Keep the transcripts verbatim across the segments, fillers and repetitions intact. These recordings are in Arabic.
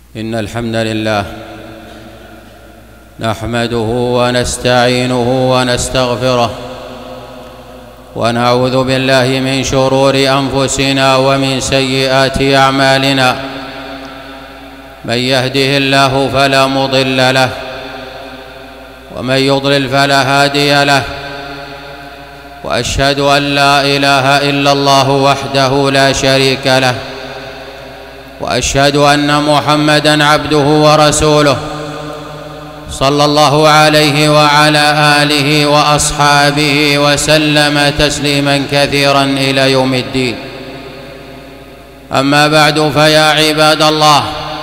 إن الحمد لله نحمده ونستعينه ونستغفره ونعوذ بالله من شرور أنفسنا ومن سيئات أعمالنا. من يهده الله فلا مضل له ومن يضلل فلا هادي له، وأشهد أن لا إله إلا الله وحده لا شريك له، وأشهد أن محمدًا عبده ورسوله صلى الله عليه وعلى آله وأصحابه وسلم تسليمًا كثيرًا إلى يوم الدين. أما بعد، فيا عباد الله،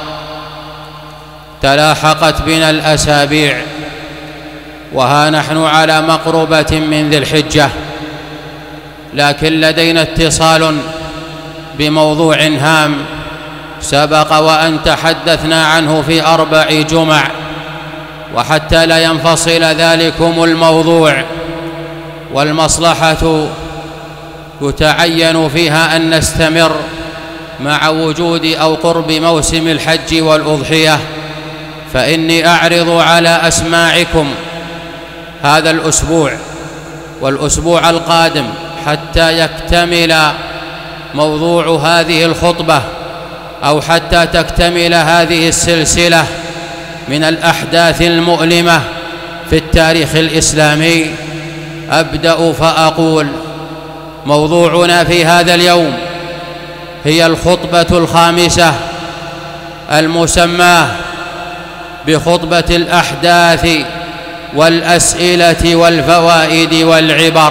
تلاحقت بنا الأسابيع وها نحن على مقربة من ذي الحجة، لكن لدينا اتصال بموضوع هام سبق وأن تحدثنا عنه في أربع جمع، وحتى لا ينفصل ذلكم الموضوع والمصلحة يتعين فيها أن نستمر مع وجود أو قرب موسم الحج والأضحية، فإني أعرض على أسماعكم هذا الأسبوع والأسبوع القادم حتى يكتمل موضوع هذه الخطبة، أو حتى تكتمل هذه السلسلة من الأحداث المؤلمة في التاريخ الإسلامي. أبدأ فأقول: موضوعنا في هذا اليوم هي الخطبة الخامسة المسماة بخطبة الأحداث والأسئلة والفوائد والعبر.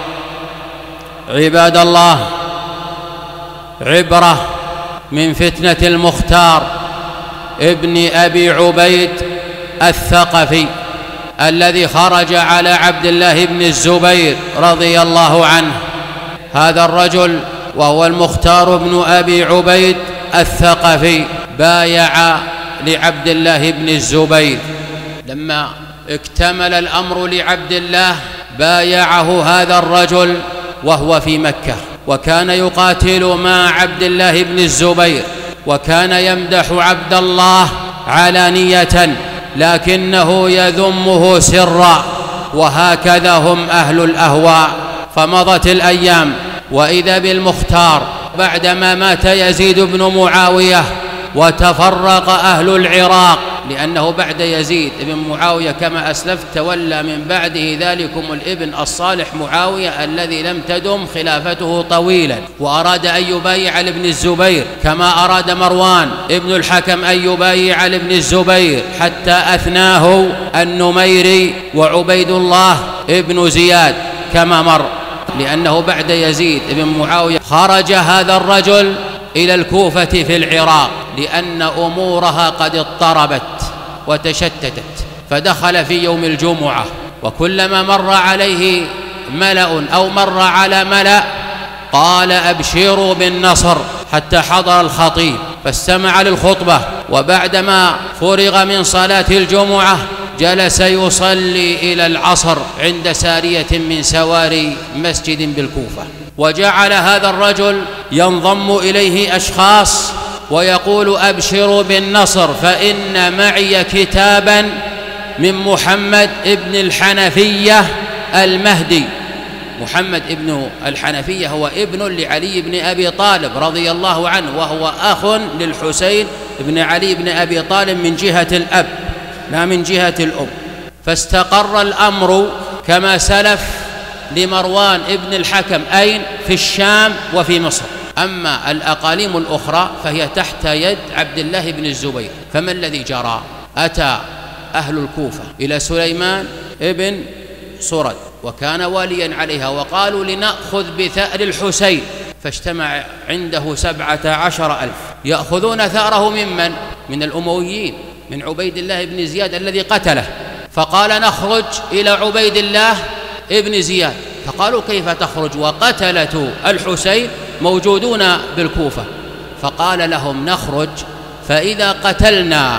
عباد الله، عبرة من فتنة المختار ابن أبي عبيد الثقفي الذي خرج على عبد الله بن الزبير رضي الله عنه. هذا الرجل وهو المختار بن أبي عبيد الثقفي بايع لعبد الله بن الزبير. لما اكتمل الأمر لعبد الله بايعه هذا الرجل وهو في مكة، وكان يقاتل مع عبد الله بن الزبير، وكان يمدح عبد الله علانية لكنه يذمه سرا، وهكذا هم أهل الأهواء. فمضت الأيام وإذا بالمختار بعدما مات يزيد بن معاوية وتفرق أهل العراق، لأنه بعد يزيد بن معاوية كما أسلفت تولى من بعده ذلكم الابن الصالح معاوية الذي لم تدم خلافته طويلا، وأراد أن يبايع لابن الزبير كما أراد مروان ابن الحكم أن يبايع لابن الزبير، حتى أثناه النميري وعبيد الله ابن زياد كما مر. لأنه بعد يزيد بن معاوية خرج هذا الرجل إلى الكوفة في العراق لأن أمورها قد اضطربت وتشتتت، فدخل في يوم الجمعة، وكلما مر عليه ملأ أو مر على ملأ قال: أبشروا بالنصر، حتى حضر الخطيب فاستمع للخطبة. وبعدما فرغ من صلاة الجمعة جلس يصلي إلى العصر عند سارية من سواري مسجد بالكوفة، وجعل هذا الرجل ينضم إليه أشخاص ويقول: أبشروا بالنصر فإن معي كتابا من محمد ابن الحنفية المهدي. محمد ابن الحنفية هو ابن لعلي بن أبي طالب رضي الله عنه، وهو أخ للحسين بن علي بن أبي طالب من جهة الأب لا من جهة الأم. فاستقر الأمر كما سلف لمروان ابن الحكم أين؟ في الشام وفي مصر. أما الأقاليم الأخرى فهي تحت يد عبد الله بن الزبير. فما الذي جرى؟ أتى أهل الكوفة إلى سليمان ابن سرد وكان واليا عليها، وقالوا: لنأخذ بثأر الحسين. فاجتمع عنده سبعة عشر ألف يأخذون ثأره ممن؟ من الأمويين، من عبيد الله بن زياد الذي قتله. فقال: نخرج إلى عبيد الله ابن زياد. فقالوا: كيف تخرج وقتلة الحسين موجودون بالكوفة؟ فقال لهم: نخرج، فإذا قتلنا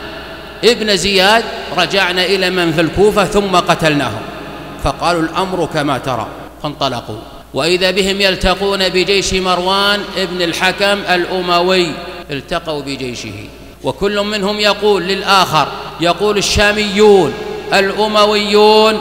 ابن زياد رجعنا إلى من في الكوفة ثم قتلناهم. فقالوا: الأمر كما ترى. فانطلقوا، وإذا بهم يلتقون بجيش مروان ابن الحكم الأموي، التقوا بجيشه وكل منهم يقول للآخر، يقول الشاميون الأمويون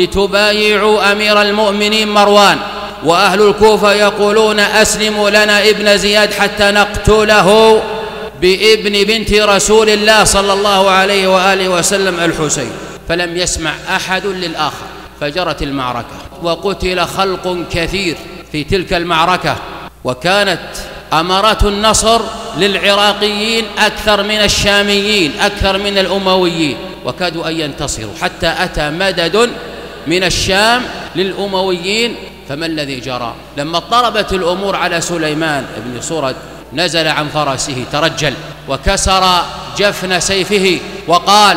لتبايعوا أمير المؤمنين مروان، وأهل الكوفة يقولون أسلموا لنا ابن زياد حتى نقتله بابن بنت رسول الله صلى الله عليه وآله وسلم الحسين. فلم يسمع أحد للآخر، فجرت المعركة وقتل خلق كثير في تلك المعركة، وكانت أمارات النصر للعراقيين أكثر من الشاميين، أكثر من الأمويين، وكادوا أن ينتصروا حتى أتى مدد من الشام للأمويين. فما الذي جرى؟ لما اضطربت الأمور على سليمان بن سرد نزل عن فرسه، ترجل وكسر جفن سيفه، وقال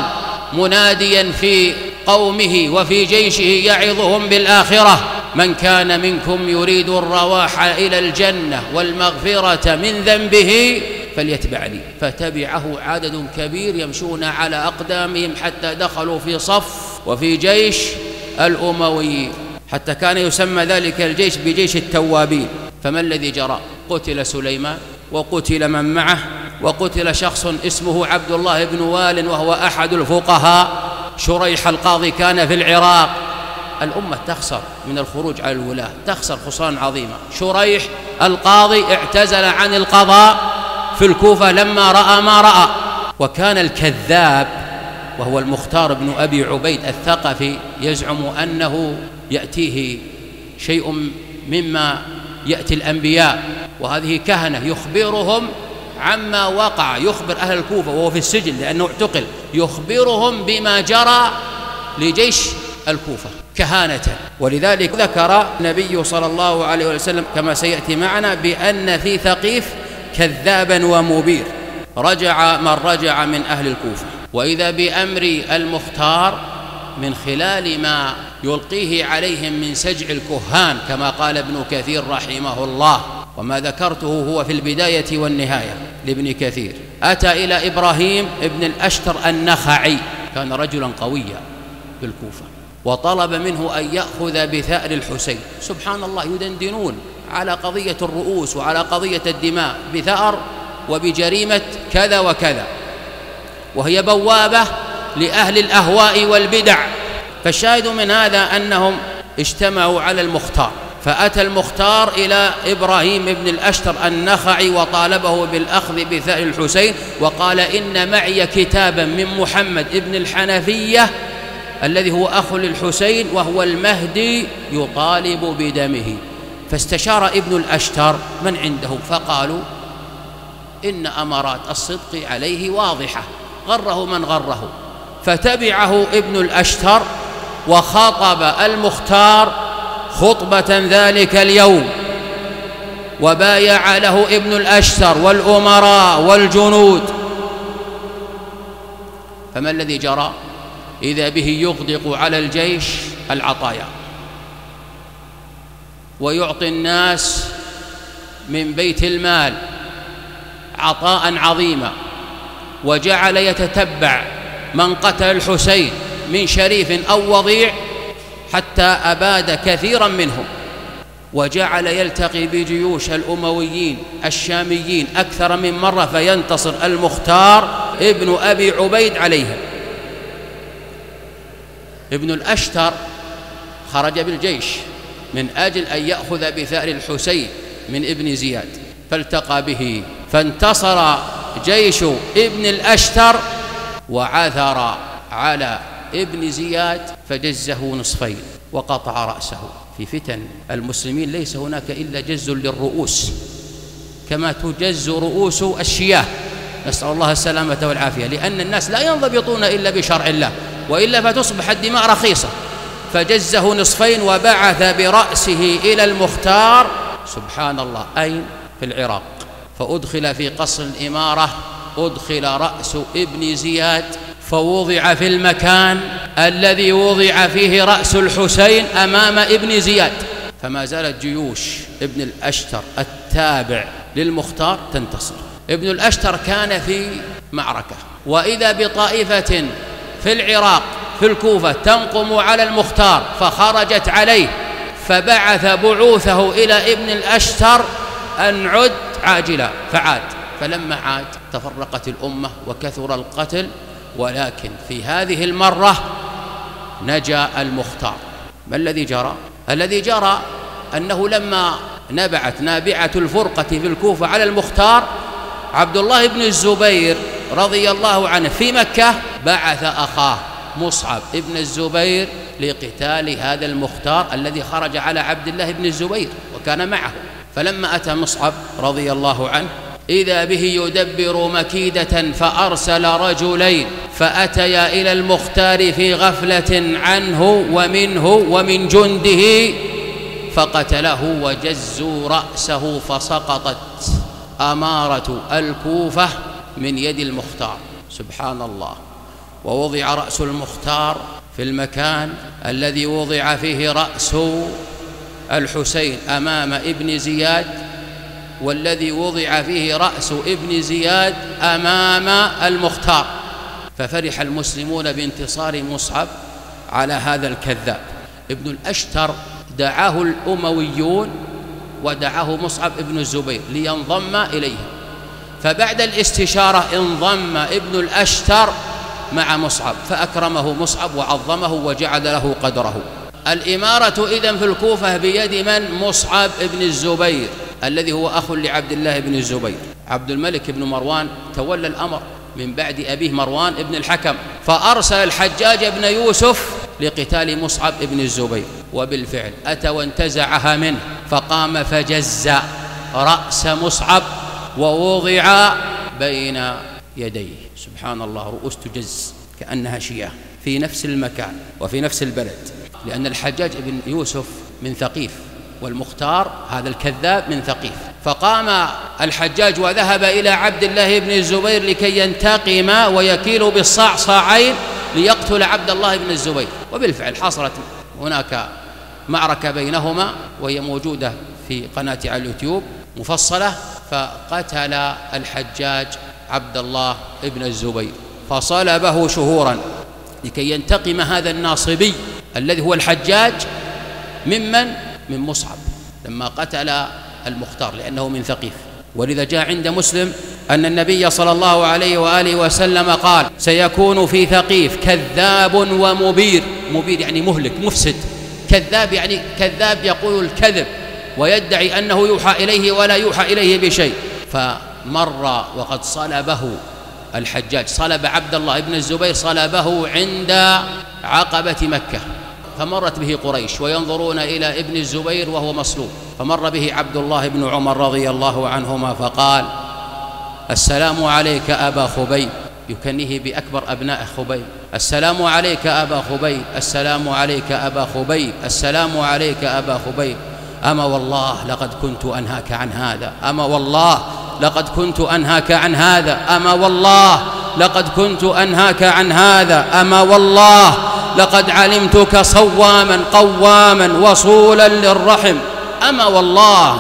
مناديا في قومه وفي جيشه يعظهم بالآخرة: من كان منكم يريد الرواح إلى الجنة والمغفرة من ذنبه فليتبعني. فتبعه عدد كبير يمشون على أقدامهم حتى دخلوا في صف وفي جيش الأمويين، حتى كان يسمى ذلك الجيش بجيش التوابين. فما الذي جرى؟ قتل سليمان وقتل من معه، وقتل شخص اسمه عبد الله بن وال وهو أحد الفقهاء. شريح القاضي كان في العراق. الأمة تخسر من الخروج على الولاة، تخسر خسران عظيما. شريح القاضي اعتزل عن القضاء في الكوفة لما رأى ما رأى. وكان الكذاب وهو المختار بن أبي عبيد الثقفي يزعم أنه يأتيه شيء مما يأتي الأنبياء، وهذه كهنة يخبرهم عما وقع، يخبر أهل الكوفة وهو في السجن لأنه اعتقل، يخبرهم بما جرى لجيش الكوفة كهانة. ولذلك ذكر النبي صلى الله عليه وسلم كما سيأتي معنا بأن في ثقيف كذابا ومبير. رجع من رجع من أهل الكوفة، وإذا بأمر المختار من خلال ما يلقيه عليهم من سجع الكهان كما قال ابن كثير رحمه الله، وما ذكرته هو في البداية والنهاية لابن كثير. أتى إلى إبراهيم ابن الأشتر النخعي، كان رجلا قويا في الكوفة، وطلب منه أن يأخذ بثأر الحسين. سبحان الله، يدندنون على قضية الرؤوس وعلى قضية الدماء بثأر وبجريمة كذا وكذا، وهي بوابة لأهل الأهواء والبدع. فالشاهد من هذا أنهم اجتمعوا على المختار، فأتى المختار إلى إبراهيم بن الأشتر النخعي وطالبه بالأخذ بثأر الحسين، وقال: إن معي كتابا من محمد ابن الحنفية الذي هو أخ للحسين وهو المهدي يطالب بدمه. فاستشار ابن الأشتر من عنده، فقالوا: إن أمارات الصدق عليه واضحة، غره من غره. فتبعه ابن الأشتر وخاطب المختار خطبة ذلك اليوم، وبايع له ابن الأشتر والأمراء والجنود. فما الذي جرى؟ إذا به يغدق على الجيش العطايا، ويعطي الناس من بيت المال عطاء عظيما، وجعل يتتبع من قتل الحسين من شريف أو وضيع حتى أباد كثيرا منهم، وجعل يلتقي بجيوش الأمويين الشاميين أكثر من مرة فينتصر المختار ابن أبي عبيد عليهم. ابن الأشتر خرج بالجيش من أجل أن يأخذ بثأر الحسين من ابن زياد، فالتقى به، فانتصر جيش ابن الأشتر وعثر على ابن زياد فجزه نصفين وقطع رأسه. في فتن المسلمين ليس هناك إلا جز للرؤوس كما تجز رؤوس الشياه، نسأل الله السلامة والعافية، لأن الناس لا ينضبطون إلا بشرع الله، وإلا فتصبح الدماء رخيصة. فجزه نصفين وبعث برأسه إلى المختار. سبحان الله، أين؟ في العراق. فأدخل في قصر الإمارة، أدخل رأس ابن زياد فوضع في المكان الذي وضع فيه رأس الحسين أمام ابن زياد. فما زالت جيوش ابن الأشتر التابع للمختار تنتصر. ابن الأشتر كان في معركة، وإذا بطائفة في العراق في الكوفة تنقم على المختار، فخرجت عليه، فبعث بعوثه إلى ابن الأشتر أن عد عاجلا، فعاد، فلما عاد تفرقت الأمة وكثر القتل، ولكن في هذه المرة نجا المختار. ما الذي جرى؟ الذي جرى أنه لما نبعت نابعة الفرقة في الكوفة على المختار، عبد الله بن الزبير رضي الله عنه في مكة بعث أخاه مصعب بن الزبير لقتال هذا المختار الذي خرج على عبد الله بن الزبير وكان معه. فلما أتى مصعب رضي الله عنه إذا به يدبر مكيدة، فأرسل رجلين فأتيا إلى المختار في غفلة عنه ومنه ومن جنده فقتله وجزوا رأسه، فسقطت أمارة الكوفة من يد المختار. سبحان الله. ووضع رأس المختار في المكان الذي وضع فيه رأس الحسين أمام ابن زياد، والذي وضع فيه رأس ابن زياد أمام المختار. ففرح المسلمون بانتصار مصعب على هذا الكذاب. ابن الأشتر دعاه الأمويون ودعاه مصعب ابن الزبير لينضم إليهم، فبعد الاستشارة انضم ابن الأشتر مع مصعب، فأكرمه مصعب وعظمه وجعل له قدره. الإمارة إذن في الكوفة بيد من؟ مصعب ابن الزبير الذي هو أخ لعبد الله بن الزبير. عبد الملك بن مروان تولى الأمر من بعد أبيه مروان ابن الحكم، فأرسل الحجاج بن يوسف لقتال مصعب ابن الزبير، وبالفعل أتى وانتزعها منه، فقام فجز رأس مصعب ووضع بين يديه. سبحان الله. رؤوس تجز كأنها شياه في نفس المكان وفي نفس البلد، لأن الحجاج بن يوسف من ثقيف والمختار هذا الكذاب من ثقيف. فقام الحجاج وذهب إلى عبد الله بن الزبير لكي ينتقم ويكيل بالصاع صاعين ليقتل عبد الله بن الزبير. وبالفعل حصلت هناك معركة بينهما وهي موجودة في قناة على اليوتيوب مفصلة. فقتل الحجاج عبد الله بن الزبير فصلبه شهورا لكي ينتقم هذا الناصبي الذي هو الحجاج ممن؟ من مصعب لما قتل المختار، لأنه من ثقيف. ولذا جاء عند مسلم أن النبي صلى الله عليه وآله وسلم قال: سيكون في ثقيف كذاب ومبير. مبير يعني مهلك مفسد، كذاب يعني كذاب يقول الكذب ويدعي أنه يوحى إليه ولا يوحى إليه بشيء. فمر وقد صلبه الحجاج، صلب عبد الله بن الزبير، صلبه عند عقبة مكة، فمرت به قريش وينظرون إلى ابن الزبير وهو مصلوب، فمر به عبد الله بن عمر رضي الله عنهما فقال: السلام عليك أبا خبيب، يكنيه بأكبر أبناء خبيب: السلام عليك أبا خبيب، السلام عليك أبا خبيب، السلام عليك أبا خبيب. أما والله لقد كنت أنهاك عن هذا، أما والله لقد كنت أنهاك عن هذا، أما والله لقد كنت أنهاك عن هذا، أما والله لقد علمتك صواما قواما وصولا للرحم، أما والله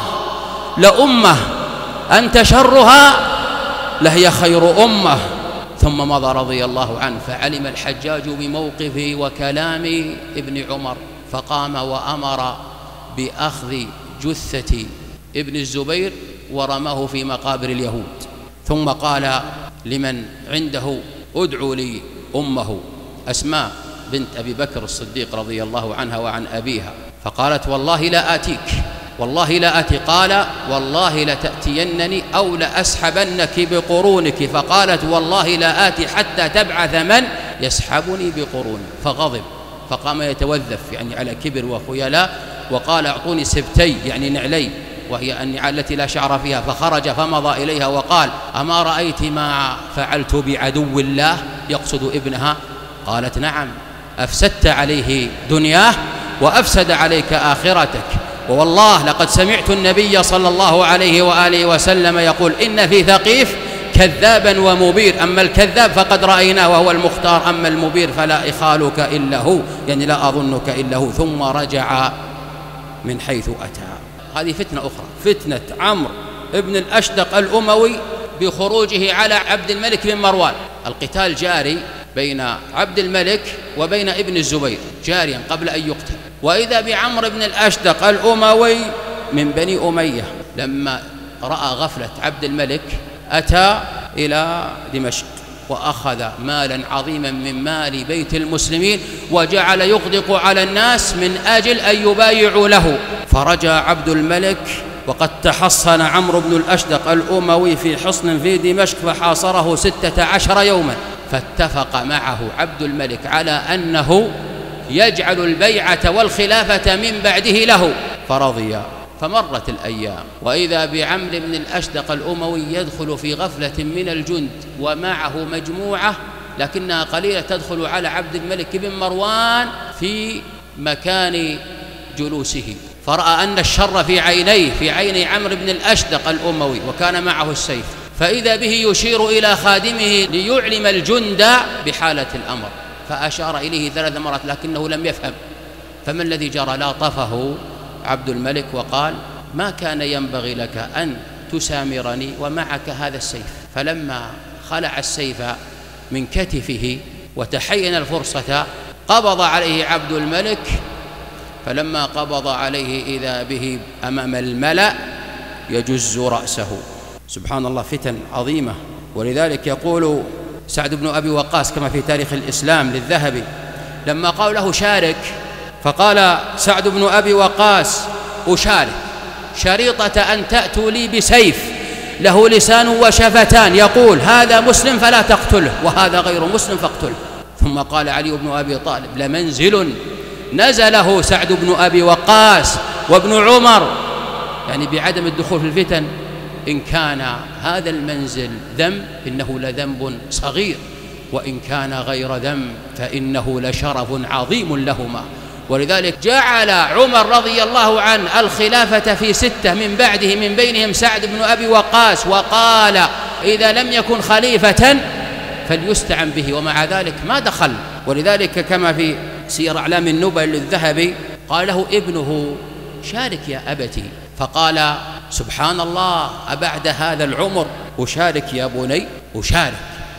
لأمة أنت شرها لهي خير أمة. ثم مضى رضي الله عنه، فعلم الحجاج بموقفه وكلام ابن عمر، فقام وأمر بأخذ جثة ابن الزبير ورماه في مقابر اليهود. ثم قال لمن عنده: ادعوا لي أمه أسماء بنت أبي بكر الصديق رضي الله عنها وعن أبيها. فقالت: والله لا آتيك، والله لا آتي. قال: والله لتأتينني أو لأسحبنك بقرونك. فقالت: والله لا آتي حتى تبعث من يسحبني بقروني. فغضب فقام يتوذف يعني على كبر وخيلاء، وقال: اعطوني سبتي يعني نعلي، وهي النعال التي لا شعر فيها. فخرج فمضى إليها وقال: أما رأيت ما فعلت بعدو الله؟ يقصد ابنها. قالت: نعم، أفسدت عليه دنياه وأفسد عليك آخرتك. ووالله لقد سمعت النبي صلى الله عليه وآله وسلم يقول: إن في ثقيف كذابا ومبير، أما الكذاب فقد رأيناه وهو المختار، أما المبير فلا إخالك إلا هو، يعني لا أظنك إلا هو. ثم رجع من حيث أتى. هذه فتنة أخرى، فتنة عمرو ابن الأشدق الأموي بخروجه على عبد الملك بن مروان. القتال جاري بين عبد الملك وبين ابن الزبير جاريا قبل أن يقتل، وإذا بعمرو بن الأشدق الأموي من بني أمية لما رأى غفلة عبد الملك أتى إلى دمشق وأخذ مالا عظيما من مال بيت المسلمين وجعل يغدق على الناس من أجل أن يبايعوا له. فرجع عبد الملك وقد تحصن عمرو بن الأشدق الأموي في حصن في دمشق فحاصره ستة عشر يوما، فاتفق معه عبد الملك على أنه يجعل البيعة والخلافة من بعده له، فرضي. فمرت الأيام وإذا بعمرو بن الأشدق الأموي يدخل في غفلة من الجند ومعه مجموعة لكنها قليلة تدخل على عبد الملك بن مروان في مكان جلوسه، فرأى أن الشر في عينيه في عيني عمرو بن الأشدق الأموي وكان معه السيف، فإذا به يشير إلى خادمه ليعلم الجند بحالة الأمر، فأشار إليه ثلاث مرات لكنه لم يفهم. فما الذي جرى؟ لاطفه عبد الملك وقال: ما كان ينبغي لك أن تسامرني ومعك هذا السيف. فلما خلع السيف من كتفه وتحين الفرصة قبض عليه عبد الملك، فلما قبض عليه إذا به أمام الملأ يجز رأسه. سبحان الله، فتن عظيمة. ولذلك يقول سعد بن أبي وقاص كما في تاريخ الإسلام للذهبي لما قال له شارك، فقال سعد بن أبي وقاص: أشارك شريطة أن تأتوا لي بسيف له لسان وشفتان يقول هذا مسلم فلا تقتله وهذا غير مسلم فاقتله. ثم قال علي بن أبي طالب: لمنزل نزله سعد بن أبي وقاص وابن عمر، يعني بعدم الدخول في الفتن، إن كان هذا المنزل ذنب إنه لذنب صغير، وإن كان غير ذنب فإنه لشرف عظيم لهما. ولذلك جعل عمر رضي الله عنه الخلافة في ستة من بعده من بينهم سعد بن أبي وقاص، وقال: إذا لم يكن خليفة فليستعن به، ومع ذلك ما دخل. ولذلك كما في سير أعلام النبل للذهبي قال له ابنه: شارك يا أبتي، فقال: سبحان الله، أبعد هذا العمر أشارك يا بني؟ أشارك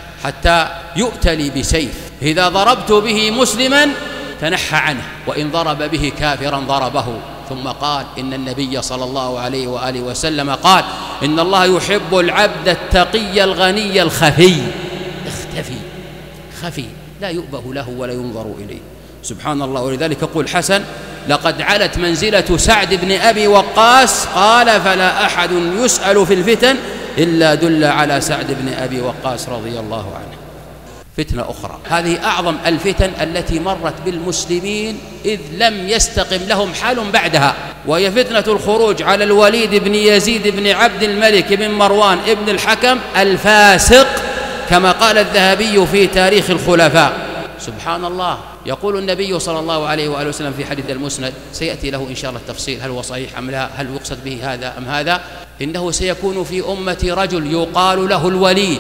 حتى يؤتى لي بسيف إذا ضربت به مسلما تنحى عنه، وإن ضرب به كافرا ضربه. ثم قال: إن النبي صلى الله عليه وآله وسلم قال: إن الله يحب العبد التقي الغني الخفي، اختفي خفي لا يؤبه له ولا ينظر إليه. سبحان الله. ولذلك يقول حسن: لقد علت منزلة سعد بن أبي وقاص، قال: فلا أحد يسأل في الفتن إلا دل على سعد بن أبي وقاص رضي الله عنه. فتنة أخرى، هذه أعظم الفتن التي مرت بالمسلمين إذ لم يستقم لهم حال بعدها، وهي فتنة الخروج على الوليد بن يزيد بن عبد الملك بن مروان ابن الحكم الفاسق، كما قال الذهبي في تاريخ الخلفاء. سبحان الله. يقول النبي صلى الله عليه وآله وسلم في حديث المسند، سيأتي له إن شاء الله التفصيل هل هو صحيح أم لا، هل يقصد به هذا أم هذا: إنه سيكون في أمتي رجل يقال له الوليد،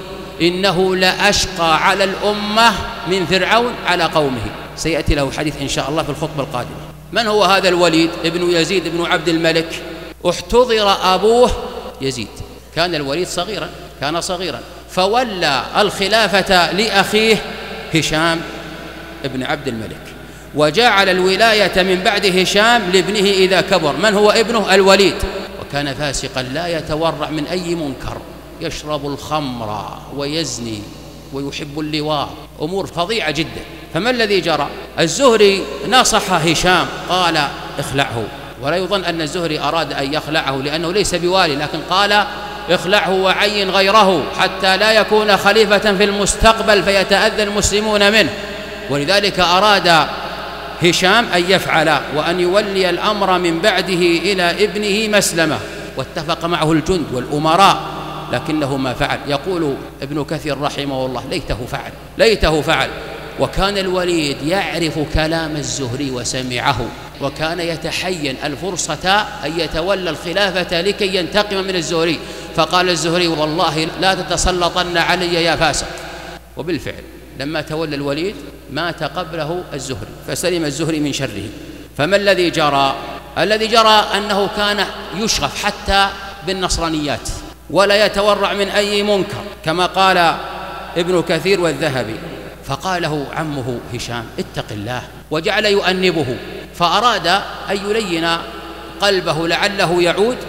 إنه لأشقى على الأمة من فرعون على قومه. سيأتي له حديث إن شاء الله في الخطبة القادمة. من هو هذا الوليد ابن يزيد بن عبد الملك؟ احتضر أبوه يزيد، كان الوليد صغيرا كان صغيرا فولى الخلافة لأخيه هشام ابن عبد الملك، وجعل الولاية من بعد هشام لابنه إذا كبر. من هو ابنه؟ الوليد. وكان فاسقا لا يتورع من أي منكر، يشرب الخمر ويزني ويحب اللواء، أمور فظيعة جدا. فما الذي جرى؟ الزهري نصح هشام قال: اخلعه. ولا يظن أن الزهري أراد أن يخلعه لأنه ليس بوالي، لكن قال: اخلعه وعين غيره حتى لا يكون خليفة في المستقبل فيتأذى المسلمون منه. ولذلك أراد هشام أن يفعل وأن يولي الأمر من بعده إلى ابنه مسلمة، واتفق معه الجند والأمراء، لكنه ما فعل. يقول ابن كثير رحمه الله: ليته فعل ليته فعل. وكان الوليد يعرف كلام الزهري وسمعه، وكان يتحين الفرصة أن يتولى الخلافة لكي ينتقم من الزهري. فقال الزهري: والله لا تتسلطن علي يا فاسق. وبالفعل لما تولى الوليد مات قبله الزهري، فسلم الزهري من شره. فما الذي جرى؟ الذي جرى أنه كان يشغف حتى بالنصرانيات ولا يتورع من أي منكر، كما قال ابن كثير والذهبي. فقال له عمه هشام: اتق الله، وجعل يؤنبه، فأراد أن يلين قلبه لعله يعود،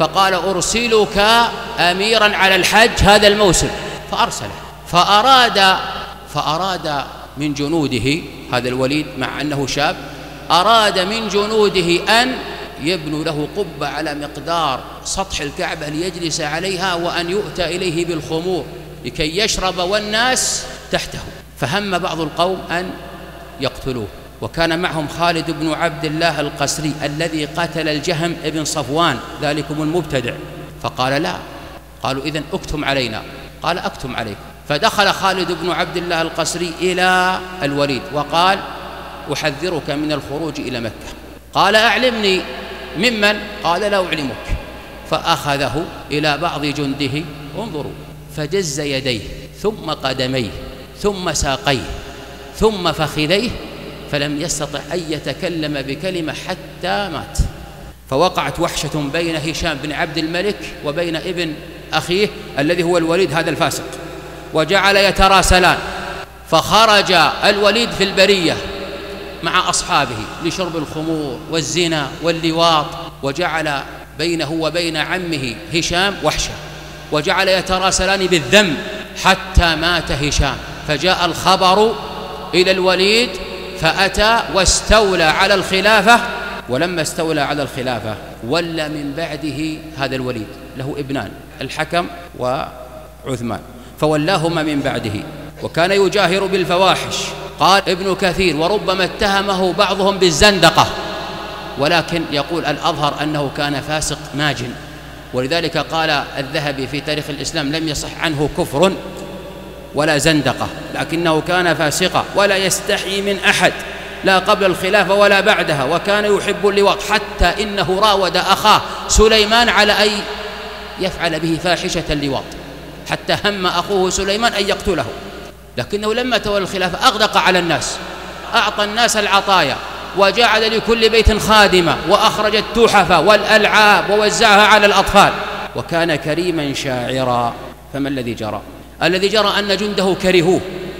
فقال أرسلك أميرا على الحج هذا الموسم، فأرسله. فأراد فأراد من جنوده هذا الوليد مع أنه شاب، أراد من جنوده أن يبنوا له قبة على مقدار سطح الكعبة ليجلس عليها، وأن يؤتى إليه بالخمور لكي يشرب والناس تحته. فهم بعض القوم أن يقتلوه، وكان معهم خالد بن عبد الله القسري الذي قتل الجهم بن صفوان ذلكم المبتدع. فقال لا، قالوا إذن اكتم علينا. قال أكتم عليك. فدخل خالد بن عبد الله القسري إلى الوليد وقال أحذرك من الخروج إلى مكة. قال أعلمني ممن؟ قال لا أعلمك. فأخذه إلى بعض جنده، انظروا، فجز يديه ثم قدميه ثم ساقيه ثم فخذيه، فلم يستطع أن يتكلم بكلمة حتى مات. فوقعت وحشة بين هشام بن عبد الملك وبين ابن أخيه الذي هو الوليد هذا الفاسق، وجعل يتراسلان. فخرج الوليد في البرية مع أصحابه لشرب الخمور والزنا واللواط، وجعل بينه وبين عمه هشام وحشة، وجعل يتراسلان بالذنب حتى مات هشام. فجاء الخبر إلى الوليد فأتى واستولى على الخلافة. ولما استولى على الخلافة ولى من بعده هذا الوليد، له ابنان الحكم وعثمان، فولاهما من بعده، وكان يجاهر بالفواحش. قال ابن كثير وربما اتهمه بعضهم بالزندقة، ولكن يقول الأظهر أنه كان فاسق ماجن. ولذلك قال الذهبي في تاريخ الإسلام لم يصح عنه كفر ولا زندقة، لكنه كان فاسقا ولا يستحي من أحد لا قبل الخلافة ولا بعدها، وكان يحب اللواط، حتى إنه راود أخاه سليمان على أن يفعل به فاحشة اللواط، حتى هم أخوه سليمان أن يقتله، لكنه لما تولى الخلافة أغدق على الناس، أعطى الناس العطايا، وجعل لكل بيت خادمة، وأخرج التحف والألعاب ووزعها على الأطفال، وكان كريما شاعرا. فما الذي جرى؟ الذي جرى أن جنده كرهوه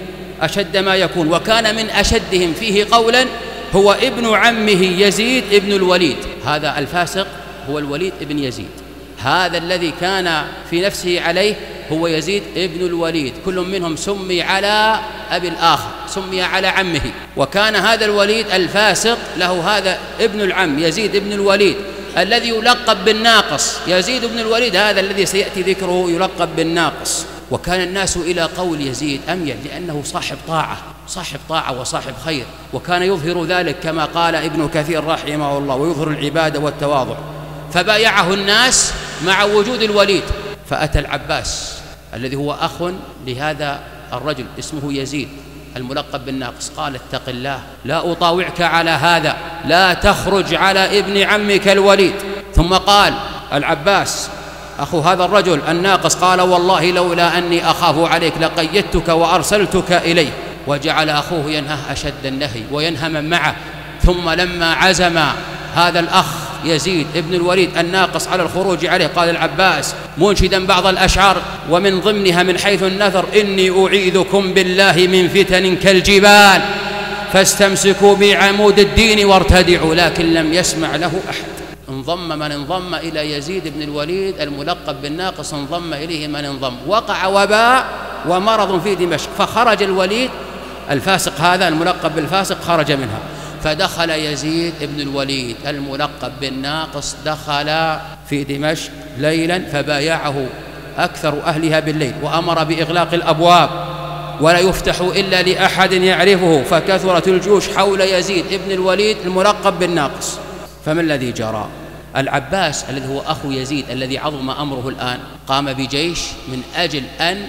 أشد ما يكون، وكان من أشدهم فيه قولا هو ابن عمه يزيد ابن الوليد. هذا الفاسق هو الوليد ابن يزيد، هذا الذي كان في نفسه عليه هو يزيد ابن الوليد. كل منهم سمي على أبي الآخر، سمي على عمه. وكان هذا الوليد الفاسق له هذا ابن العم يزيد ابن الوليد الذي يلقب بالناقص. يزيد ابن الوليد هذا الذي سيأتي ذكره يلقب بالناقص. وكان الناس إلى قول يزيد أميل، لأنه صاحب طاعة صاحب طاعة وصاحب خير، وكان يظهر ذلك كما قال ابن كثير رحمه الله، ويظهر العبادة والتواضع. فبايعه الناس مع وجود الوليد. فأتى العباس الذي هو أخ لهذا الرجل اسمه يزيد الملقب بالناقص، قال اتق الله، لا أطاوعك على هذا، لا تخرج على ابن عمك الوليد. ثم قال العباس أخو هذا الرجل الناقص، قال والله لولا أني أخاف عليك لقيدتك وأرسلتك إليه. وجعل أخوه ينهى أشد النهي وينهى من معه. ثم لما عزم هذا الأخ يزيد ابن الوليد الناقص على الخروج عليه، قال العباس منشدا بعض الأشعار ومن ضمنها من حيث النثر: إني أعيذكم بالله من فتن كالجبال فاستمسكوا بعمود الدين وارتدعوا. لكن لم يسمع له أحد. انضم من انضم إلى يزيد بن الوليد الملقب بالناقص، انضم إليه من انضم. وقع وباء ومرض في دمشق، فخرج الوليد الفاسق هذا الملقب بالفاسق، خرج منها. فدخل يزيد بن الوليد الملقب بالناقص، دخل في دمشق ليلا، فبايعه أكثر أهلها بالليل، وأمر بإغلاق الأبواب ولا يفتح إلا لأحد يعرفه. فكثرت الجيوش حول يزيد بن الوليد الملقب بالناقص. فما الذي جرى؟ العباس الذي هو أخو يزيد الذي عظم أمره الآن قام بجيش من أجل أن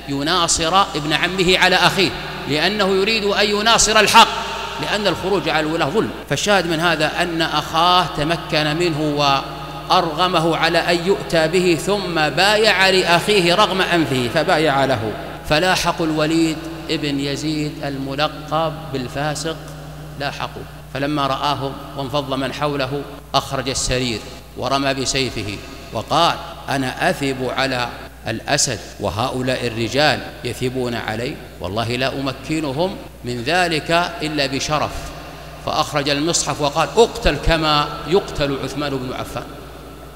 يناصر ابن عمه على أخيه، لأنه يريد أن يناصر الحق، لأن الخروج على الولاة ظلم. فالشاهد من هذا أن أخاه تمكن منه وأرغمه على أن يؤتى به، ثم بايع لأخيه رغم أنفه فبايع له. فلاحق الوليد ابن يزيد الملقب بالفاسق، لاحقوا. فلما رآهم وانفض من حوله أخرج السرير ورمى بسيفه وقال: أنا أثب على الأسد وهؤلاء الرجال يثبون علي، والله لا أمكنهم من ذلك إلا بشرف. فأخرج المصحف وقال: اقتل كما يقتل عثمان بن عفان.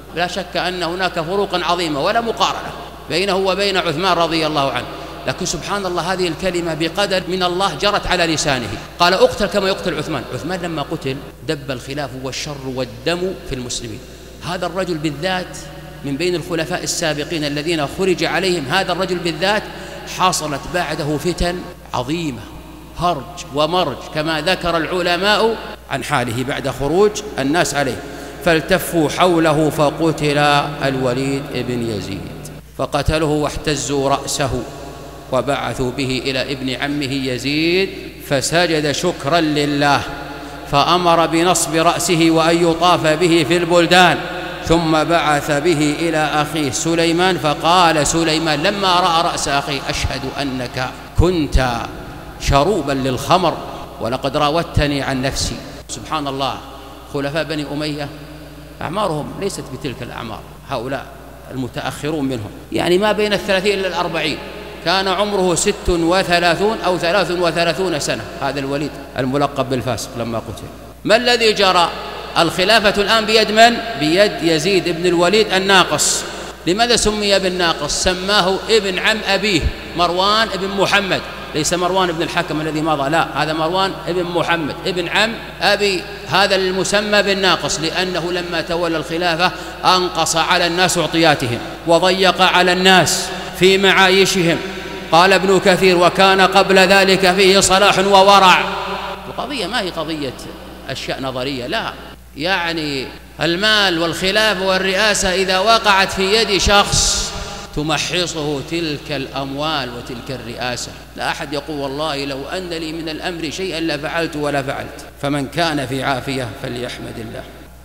لا شك أن هناك فروقا عظيمة ولا مقارنة بينه وبين عثمان رضي الله عنه، لكن سبحان الله هذه الكلمة بقدر من الله جرت على لسانه، قال اقتل كما يقتل عثمان. عثمان لما قتل دب الخلاف والشر والدم في المسلمين. هذا الرجل بالذات من بين الخلفاء السابقين الذين خرج عليهم، هذا الرجل بالذات حصلت بعده فتن عظيمة، هرج ومرج كما ذكر العلماء عن حاله بعد خروج الناس عليه. فالتفوا حوله فقتل الوليد بن يزيد، فقتلوه واحتزوا رأسه وبعثوا به إلى ابن عمه يزيد، فسجد شكرا لله، فأمر بنصب رأسه وأن يطاف به في البلدان، ثم بعث به إلى أخيه سليمان، فقال سليمان لما رأى رأس أخيه أشهد أنك كنت شروبا للخمر ولقد راودتني عن نفسي. سبحان الله، خلفاء بني أمية أعمارهم ليست بتلك الأعمار، هؤلاء المتأخرون منهم يعني ما بين الثلاثين إلى الأربعين، كان عمره ست وثلاثون أو ثلاث وثلاثون سنة هذا الوليد الملقب بالفاسق لما قتل. ما الذي جرى؟ الخلافة الآن بيد من؟ بيد يزيد بن الوليد الناقص. لماذا سمي بالناقص؟ سماه ابن عم أبيه مروان ابن محمد، ليس مروان ابن الحكم الذي مضى، لا، هذا مروان ابن محمد ابن عم أبي هذا المسمى بالناقص، لأنه لما تولى الخلافة أنقص على الناس عطياتهم وضيق على الناس في معايشهم. قال ابن كثير وكان قبل ذلك فيه صلاح وورع. القضية ما هي قضية أشياء نظرية، لا، يعني المال والخلافة والرئاسة إذا وقعت في يد شخص تمحصه تلك الأموال وتلك الرئاسة. لا أحد يقول والله لو أن لي من الأمر شيئا لفعلت ولا فعلت. فمن كان في عافية فليحمد الله.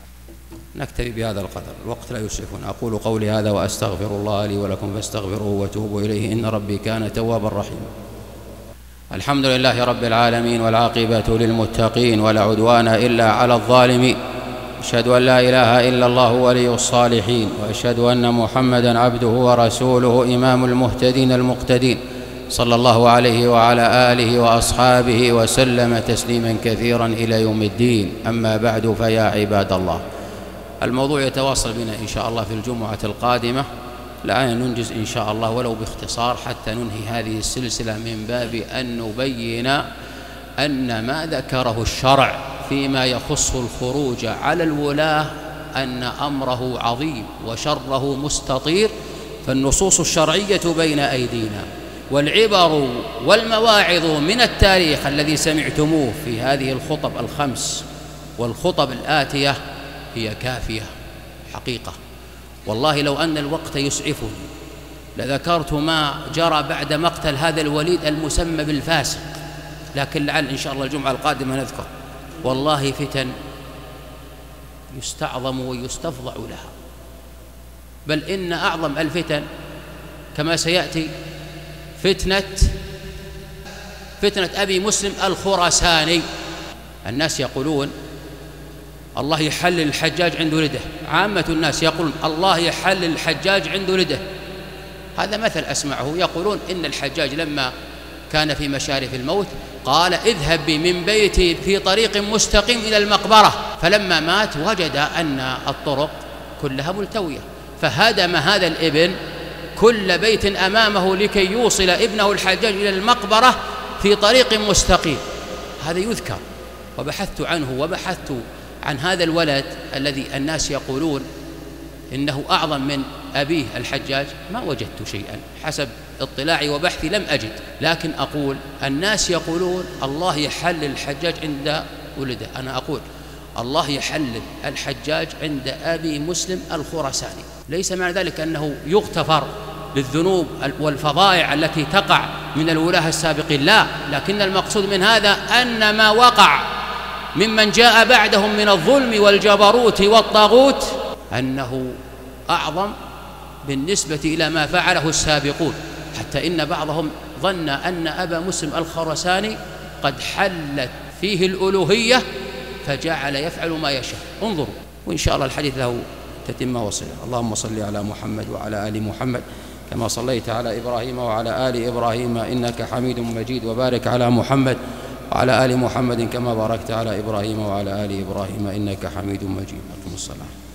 نكتفي بهذا القدر، الوقت لا يسعفنا. أقول قولي هذا وأستغفر الله لي ولكم فاستغفروه وتوبوا إليه إن ربي كان توابا رحيما. الحمد لله رب العالمين، والعاقبة للمتقين، ولا عدوان إلا على الظالمين. أشهد أن لا إله إلا الله ولي الصالحين، وأشهد أن محمدًا عبده ورسوله إمام المهتدين المقتدين، صلى الله عليه وعلى آله وأصحابه وسلم تسليما كثيرا إلى يوم الدين. أما بعد، فيا عباد الله، الموضوع يتواصل بنا إن شاء الله في الجمعة القادمة، لعلنا ننجز إن شاء الله ولو باختصار حتى ننهي هذه السلسلة، من باب أن نبين أن ما ذكره الشرع فيما يخص الخروج على الولاة أن أمره عظيم وشره مستطير، فالنصوص الشرعية بين أيدينا، والعبر والمواعظ من التاريخ الذي سمعتموه في هذه الخطب الخمس والخطب الآتية هي كافية حقيقة. والله لو أن الوقت يسعفني لذكرت ما جرى بعد مقتل هذا الوليد المسمى بالفاسق، لكن لعل إن شاء الله الجمعة القادمة نذكر. والله فتن يستعظم ويستفضع لها، بل إن أعظم الفتن كما سيأتي فتنة فتنة أبي مسلم الخراساني. الناس يقولون الله يحلل الحجاج عند ولده، عامة الناس يقولون الله يحلل الحجاج عند ولده. هذا مثل أسمعه، يقولون إن الحجاج لما كان في مشارف الموت قال اذهب بي من بيتي في طريق مستقيم إلى المقبرة، فلما مات وجد أن الطرق كلها ملتوية، فهدم هذا الابن كل بيت أمامه لكي يوصل ابنه الحجاج إلى المقبرة في طريق مستقيم. هذا يذكر، وبحثت عنه وبحثت عن هذا الولد الذي الناس يقولون إنه أعظم من أبيه الحجاج، ما وجدت شيئا حسب اطلاعي وبحثي، لم أجد. لكن أقول الناس يقولون الله يحلل الحجاج عند ولده، أنا أقول الله يحلل الحجاج عند أبي مسلم الخراساني. ليس معنى ذلك أنه يغتفر للذنوب والفظائع التي تقع من الولاة السابقين، لا، لكن المقصود من هذا أن ما وقع ممن جاء بعدهم من الظلم والجبروت والطاغوت أنه أعظم بالنسبة إلى ما فعله السابقون، حتى إن بعضهم ظن أن أبا مسلم الخراساني قد حلت فيه الألوهية فجعل يفعل ما يشاء. انظروا، وإن شاء الله الحديث له تتمة وصلة. اللهم صل على محمد وعلى آل محمد كما صليت على إبراهيم وعلى آل إبراهيم إنك حميد مجيد، وبارك على محمد وعلى آل محمد كما باركت على إبراهيم وعلى آل إبراهيم إنك حميد مجيد. أقم الصلاة.